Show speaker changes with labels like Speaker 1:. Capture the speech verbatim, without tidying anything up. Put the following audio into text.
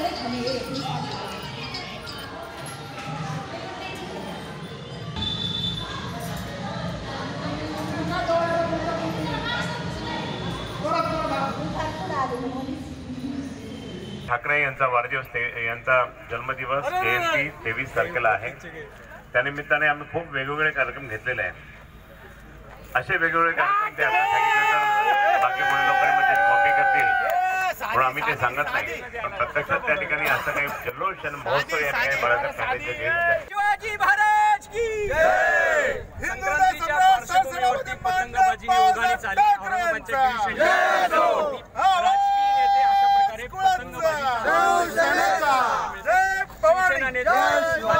Speaker 1: ठाकरे यांचा वाढदिवस यांचा जन्मदिवस जयंती तेवीस तारखेला आहे. त्यानिमित्ताने आम्ही खूप वेगवेगळे कार्यक्रम घेतलेले आहेत. असे वेगवेगळे कार्यक्रम ते आता सांगितलं बाकी कोणी लोकांमध्ये कॉपी करतील म्हणून आम्ही ते सांगत नाही. पण प्रत्यक्षात त्या ठिकाणी असं काही जल्लोष आणि महोत्सव या ठिकाणी बाळासाहेब ठाकरेंचे घेतले.
Speaker 2: शिवाजी महाराज की जय. संक्रांतीच्या पार्श्वभूमीवरती पतंगबाजी योगाने चालली. औरंगाबादच्या राजकीय नेते अशा प्रकारे पतंगबाजी